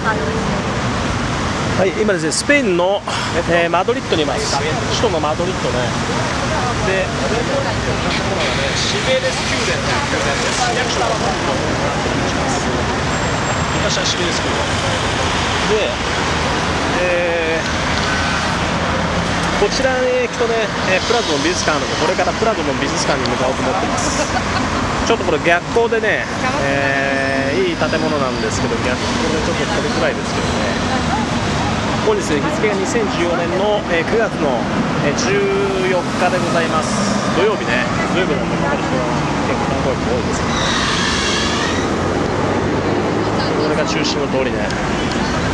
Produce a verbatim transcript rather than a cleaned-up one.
はい、今ですね、スペインの、えー、マドリッドにいます。首都のマドリッドね。で、シベレス宮殿という宮殿です。役所が昔はシベレス宮殿で、えー、こちらに行くとね、プラドの美術館あるので、これからプラドの美術館に向かおうと思っています。ちょっとこれ逆光でね、えー、いい建物なんですけど、逆光でちょっと撮りづらいですけどね。本日日付がにせんじゅうよねんのくがつのじゅうよっかでございます。土曜日ね、土曜日なんでまだ人が結構観光客多いですけど、これが中心の通りね。